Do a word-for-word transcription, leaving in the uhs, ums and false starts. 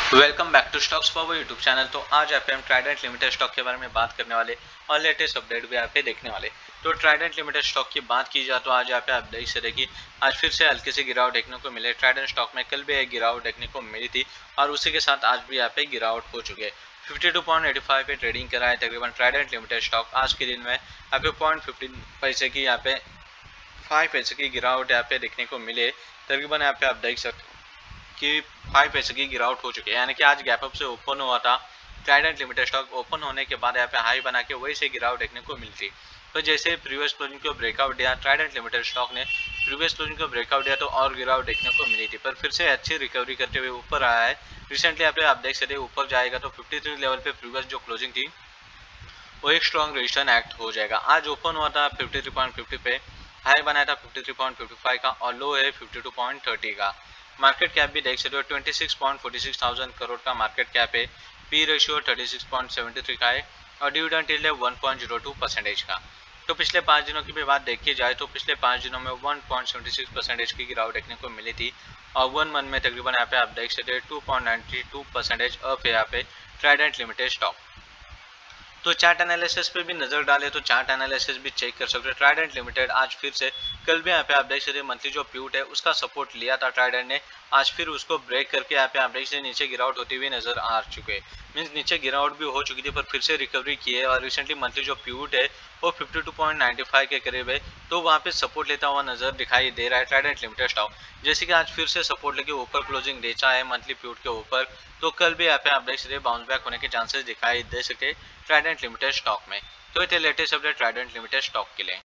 Welcome back to stocks power YouTube channel. तो आज यहाँ पे हम ट्राइडेंट लिमिटेड स्टॉक के बारे में बात करने वाले और लेटेस्ट अपडेट भी यहाँ पे देखने वाले। तो ट्राइडेंट लिमिटेड स्टॉक की बात की जाए तो आज यहाँ पे आप देख सकते कि आज फिर से हल्की सी गिरावट देखने को मिले। ट्राइडेंट स्टॉक में कल भी एक गिरावट देखने को मिली थी और उसी के साथ आज भी यहाँ पे गिरावट हो चुकी है। Fifty two point eighty five पे ट्रेडिंग करा है तकरीबन ट्राइडेंट लिमिटेड स्टॉक। आज के दिन में यहाँ पे पॉइंट फिफ्टीन पैसे की यहाँ पे फाइव पैसे की गिरावट यहाँ पे देखने को मिले। तकरीबन यहाँ पे आप देख सकते कि फाइव पैसे की गिरावट हो चुकी है, यानी कि आज गैप अप से ओपन हुआ था ट्राइडेंट लिमिटेड स्टॉक। ओपन होने के बाद यहाँ पे हाई बना के वही से गिरावट देखने को मिलती। तो जैसे प्रीवियस क्लोजिंग को ब्रेकआउट दिया ट्राइडेंट लिमिटेड स्टॉक ने, प्रीवियस क्लोजिंग को ब्रेकआउट दिया तो और गिरावट देखने को मिली थी, पर फिर से अच्छी रिकवरी करते हुए ऊपर आया है। रिसेंटली यहाँ पे आप देख सकते ऊपर जाएगा तो फिफ्टी थ्री लेवल पे प्रीवियस जो क्लोजिंग थी वो एक स्ट्रॉन्ग रेजिस्टेंस एक्ट हो जाएगा। आज ओपन हुआ था फिफ्टी थ्री पॉइंट फिफ्टी पे, हाई बनाया था fifty three point fifty five का और लो है फिफ्टी टू पॉइंट थर्टी का। मार्केट कैप भी देख सकते हो twenty six point forty six thousand crore का मार्केट कैप है। P ratio thirty six point seventy three का है और डिविडेंड यील्ड है one point zero two percentage का। तो पिछले पाँच दिनों की भी बात देखी जाए तो पिछले पाँच दिनों में one point seventy six percentage की गिरावट देखने को मिली थी और वन मंथ में तकरीबन यहाँ पे आप देख सकते हैं two point ninety two percentage up है यहाँ पे ट्राइडेंट लिमिटेड स्टॉक। तो चार्ट एनालिसिस पे भी नजर डाले तो चार्ट एनालिसिस भी चेक कर सकते हो। ट्राइडेंट लिमिटेड आज फिर से, कल भी यहाँ पे आप देख सकते मंथली जो प्यूट है उसका सपोर्ट लिया था ट्राइडेंट ने, आज फिर उसको ब्रेक करके यहाँ पे आप देख सकते नीचे गिरावट होती हुई नजर आ चुके हैं। मीन्स नीचे गिरावट भी हो चुकी थी पर फिर से रिकवरी की है और रिसेंटली मंथली जो प्यूट है वो fifty two point ninety five के करीब है, तो वहाँ पे सपोर्ट लेता हुआ नजर दिखाई दे रहा है ट्राइडेंट लिमिटेड स्टॉक। जैसे कि आज फिर से सपोर्ट लेके ऊपर क्लोजिंग बेचा है मंथली प्यूट के ऊपर, तो कल भी यहाँ पे आप देख सकते बाउंस बैक होने के चांसेस दिखाई दे सके ट्राइडेंट लिमिटेड स्टॉक में। तो ये थे latest update Trident Limited stock के लिए।